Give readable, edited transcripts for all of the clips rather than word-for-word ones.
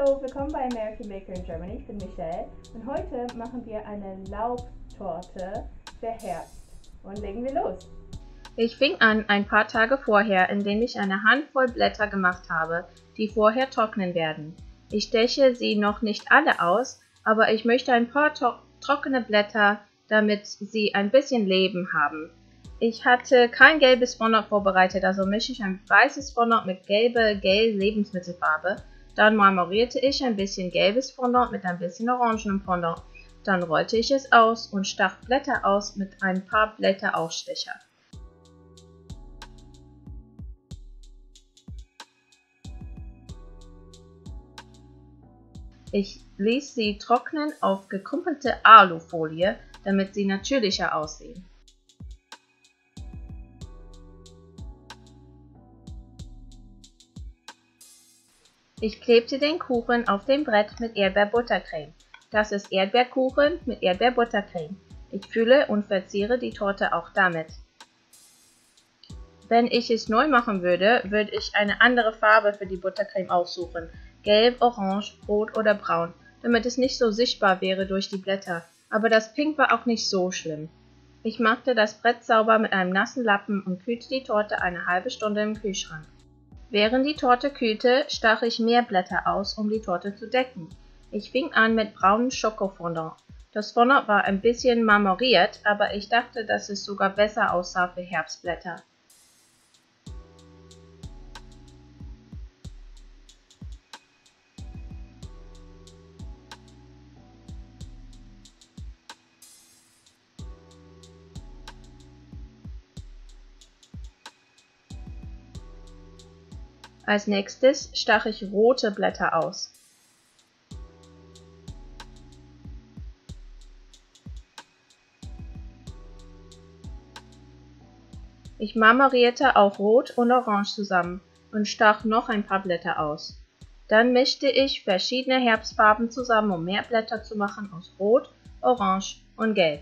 Hallo, willkommen bei American Baker in Germany. Ich bin Michelle und heute machen wir eine Laubtorte für Herbst. Und legen wir los. Ich fing an ein paar Tage vorher, indem ich eine Handvoll Blätter gemacht habe, die vorher trocknen werden. Ich steche sie noch nicht alle aus, aber ich möchte ein paar trockene Blätter, damit sie ein bisschen Leben haben. Ich hatte kein gelbes Fondant vorbereitet, also mische ich ein weißes Fondant mit gelbe Lebensmittelfarbe. Dann marmorierte ich ein bisschen gelbes Fondant mit ein bisschen orangenem Fondant. Dann rollte ich es aus und stach Blätter aus mit ein paar Blätterausstecher. Ich ließ sie trocknen auf gekrümpelte Alufolie, damit sie natürlicher aussehen. Ich klebte den Kuchen auf dem Brett mit Erdbeerbuttercreme. Das ist Erdbeerkuchen mit Erdbeerbuttercreme. Ich fülle und verziere die Torte auch damit. Wenn ich es neu machen würde, würde ich eine andere Farbe für die Buttercreme aussuchen. Gelb, orange, rot oder braun, damit es nicht so sichtbar wäre durch die Blätter. Aber das Pink war auch nicht so schlimm. Ich machte das Brett sauber mit einem nassen Lappen und kühlte die Torte eine halbe Stunde im Kühlschrank. Während die Torte kühlte, stach ich mehr Blätter aus, um die Torte zu decken. Ich fing an mit braunem Schokofondant. Das Fondant war ein bisschen marmoriert, aber ich dachte, dass es sogar besser aussah für Herbstblätter. Als nächstes stach ich rote Blätter aus. Ich marmorierte auch Rot und Orange zusammen und stach noch ein paar Blätter aus. Dann mischte ich verschiedene Herbstfarben zusammen, um mehr Blätter zu machen aus Rot, Orange und Gelb.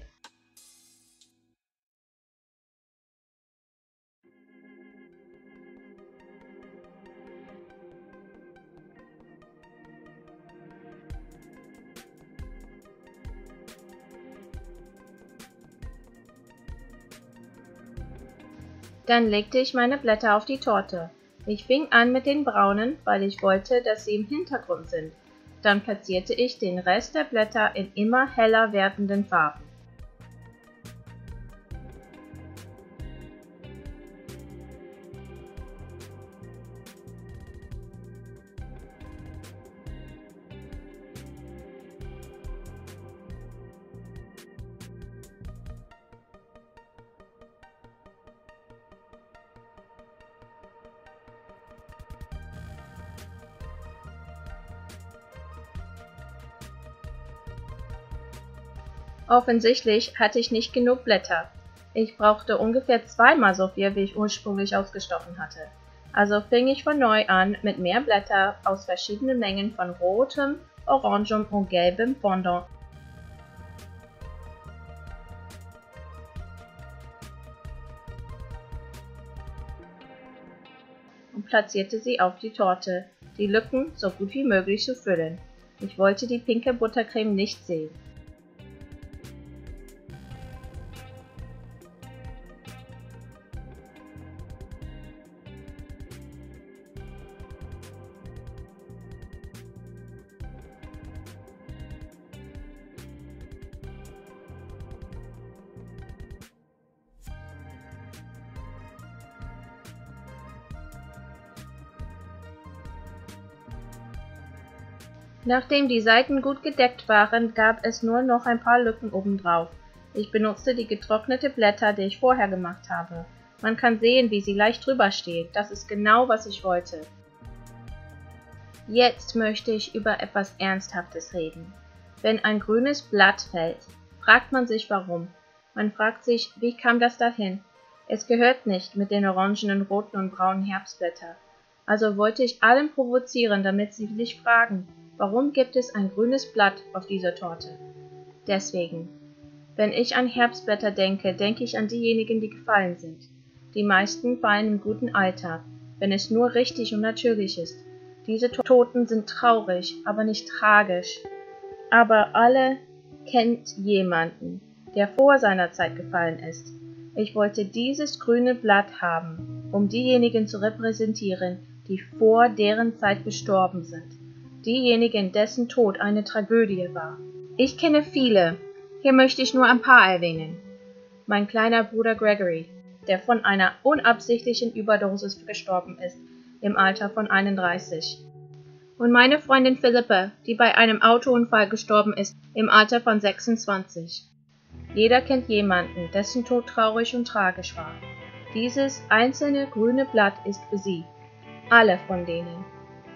Dann legte ich meine Blätter auf die Torte. Ich fing an mit den braunen, weil ich wollte, dass sie im Hintergrund sind. Dann platzierte ich den Rest der Blätter in immer heller werdenden Farben. Offensichtlich hatte ich nicht genug Blätter. Ich brauchte ungefähr zweimal so viel, wie ich ursprünglich ausgestochen hatte. Also fing ich von neu an mit mehr Blätter aus verschiedenen Mengen von rotem, orangem und gelbem Fondant. Und platzierte sie auf die Torte, die Lücken so gut wie möglich zu füllen. Ich wollte die pinke Buttercreme nicht sehen. Nachdem die Seiten gut gedeckt waren, gab es nur noch ein paar Lücken obendrauf. Ich benutzte die getrocknete Blätter, die ich vorher gemacht habe. Man kann sehen, wie sie leicht drüber steht. Das ist genau, was ich wollte. Jetzt möchte ich über etwas Ernsthaftes reden. Wenn ein grünes Blatt fällt, fragt man sich warum. Man fragt sich, wie kam das dahin? Es gehört nicht mit den orangenen, roten und braunen Herbstblättern. Also wollte ich allen provozieren, damit sie sich fragen, warum gibt es ein grünes Blatt auf dieser Torte? Deswegen. Wenn ich an Herbstblätter denke, denke ich an diejenigen, die gefallen sind. Die meisten fallen im guten Alter, wenn es nur richtig und natürlich ist. Diese Toten sind traurig, aber nicht tragisch. Aber alle kennt jemanden, der vor seiner Zeit gefallen ist. Ich wollte dieses grüne Blatt haben, um diejenigen zu repräsentieren, die vor deren Zeit gestorben sind. Diejenigen, dessen Tod eine Tragödie war. Ich kenne viele. Hier möchte ich nur ein paar erwähnen. Mein kleiner Bruder Gregory, der von einer unabsichtlichen Überdosis gestorben ist, im Alter von 31. Und meine Freundin Philippa, die bei einem Autounfall gestorben ist, im Alter von 26. Jeder kennt jemanden, dessen Tod traurig und tragisch war. Dieses einzelne grüne Blatt ist für sie. Alle von denen.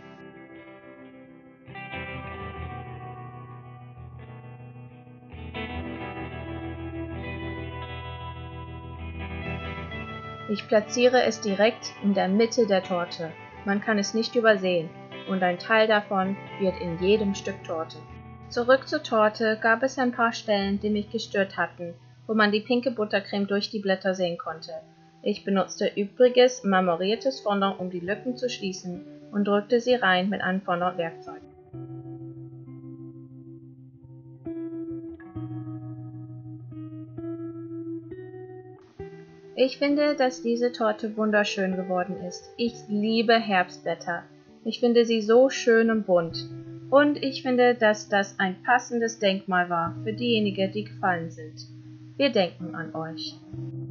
Ich platziere es direkt in der Mitte der Torte. Man kann es nicht übersehen, und ein Teil davon wird in jedem Stück Torte. Zurück zur Torte gab es ein paar Stellen, die mich gestört hatten, wo man die pinke Buttercreme durch die Blätter sehen konnte. Ich benutzte übriges marmoriertes Fondant, um die Lücken zu schließen, und drückte sie rein mit einem Fondant-Werkzeug. Ich finde, dass diese Torte wunderschön geworden ist. Ich liebe Herbstblätter. Ich finde sie so schön und bunt. Und ich finde, dass das ein passendes Denkmal war für diejenigen, die gefallen sind. Wir denken an euch.